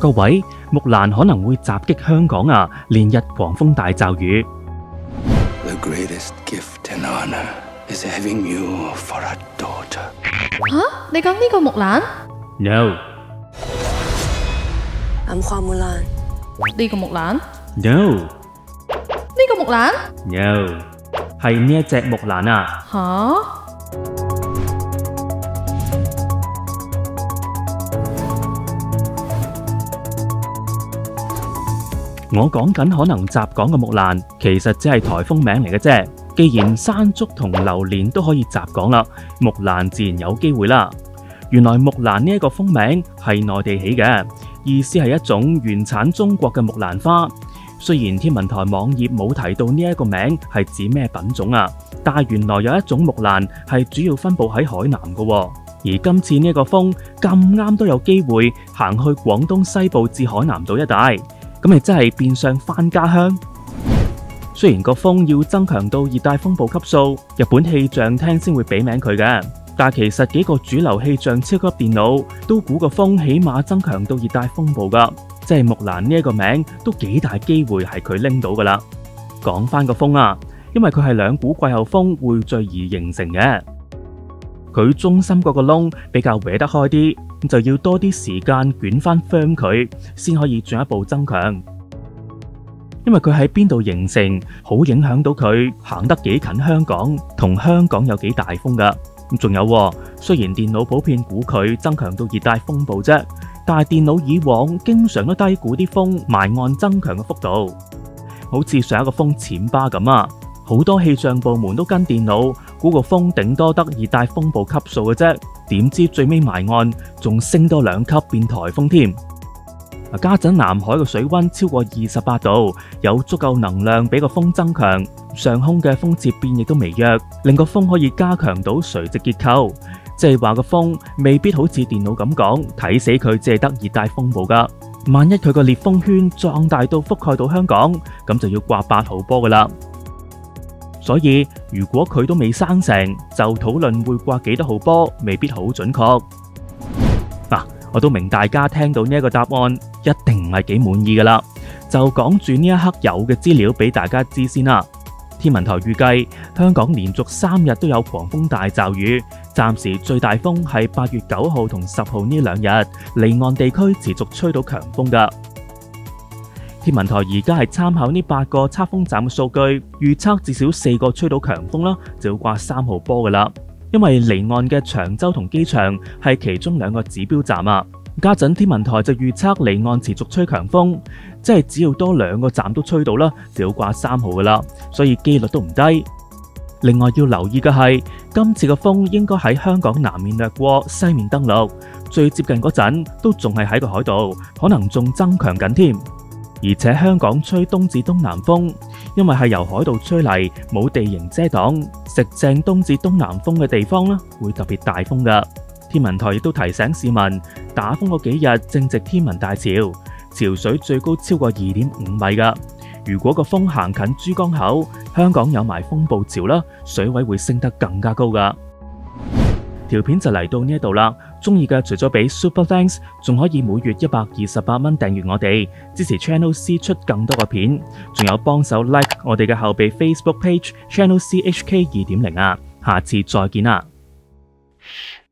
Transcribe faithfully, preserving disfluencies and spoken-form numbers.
各位，木蘭可能會襲擊香港啊！連日狂風大驟雨。 The greatest gift and honor is having you for a daughter。 吓？你講呢個木蘭 ？No。 I'm 花木蘭。 呢個木蘭 ？No。 呢個木蘭 ？No。係呢一隻木蘭啊！ 吓？ 我講緊可能襲港嘅木蘭，其實只係颱風名嚟嘅啫。既然山竹同榴蓮都可以襲港啦，木蘭自然有機會啦。原來木蘭呢一個風名係內地起嘅，意思係一種原產中國嘅木蘭花。雖然天文台網頁冇提到呢一個名係指咩品種啊，但係原來有一種木蘭係主要分佈喺海南嘅。而今次呢一個風咁啱都有機會行去廣東西部至海南島一帶。咁咪真係變相返家鄉。雖然個風要增強到熱帶風暴級數，日本氣象廳先會俾名佢嘅，但其實幾個主流氣象超級電腦都估個風起碼增強到熱帶風暴噶，即係木蘭呢一個名都幾大機會係佢拎到噶啦。講翻個風啊，因為佢係兩股季候風匯聚而形成嘅，佢中心嗰個窿比較歪得開啲。就要多啲時間捲翻 firm 佢，先可以進一步增強。因為佢喺邊度形成，好影響到佢行得幾近香港，同香港有幾大風噶。咁仲有，雖然電腦普遍估佢增強到熱帶風暴啫，但係電腦以往經常都低估啲風埋岸增強嘅幅度。好似上一個風暹芭咁啊，好多氣象部門都跟電腦估個風頂多得熱帶風暴級數嘅啫。點知最尾埋岸仲升多兩級變颱風添。家陣南海嘅水溫超過二十八度，有足夠能量俾個風增強，上空嘅風切變亦都微弱，令個風可以加強到垂直結構，即係話個風未必好似電腦咁講睇死佢只係得熱帶風暴噶。萬一佢個烈風圈壯大到覆蓋到香港，咁就要掛八號波噶啦。所以如果佢都未生成，就討論會掛幾多號波，未必好準確。嗱、啊，我都明大家聽到呢一個答案，一定唔係幾滿意噶啦。就講住呢一刻有嘅資料俾大家知先啦。天文台預計香港連續三日都有狂風大驟雨，暫時最大風係八月九號同十號呢兩日，離岸地區持續吹到強風噶。天文台而家係參考呢八個測風站嘅數據，預測至少四個吹到強風啦，就要掛三號波噶啦。因為離岸嘅長洲同機場係其中兩個指標站啊。家陣天文台就預測離岸持續吹強風，即係只要多兩個站都吹到啦，就要掛三號噶啦，所以機率都唔低。另外要留意嘅係，今次嘅風應該喺香港南面掠過，西面登陸，最接近嗰陣都仲係喺個海度，可能仲增強緊添。而且香港吹東至東南風，因為係由海度吹嚟，冇地形遮擋，食正東至東南風嘅地方呢，會特別大風噶。天文台亦都提醒市民，打風嗰幾日正值天文大潮，潮水最高超過二點五米噶。如果個風行近珠江口，香港有埋風暴潮啦，水位會升得更加高噶。條片就嚟到呢一度啦，中意嘅除咗俾 Super Thanks， 仲可以每月一百二十八蚊訂閱我哋，支持 Channel C 出更多嘅片，仲有幫手 like 我哋嘅後備 Facebook page Channel C H K 二點零啊，下次再見啦。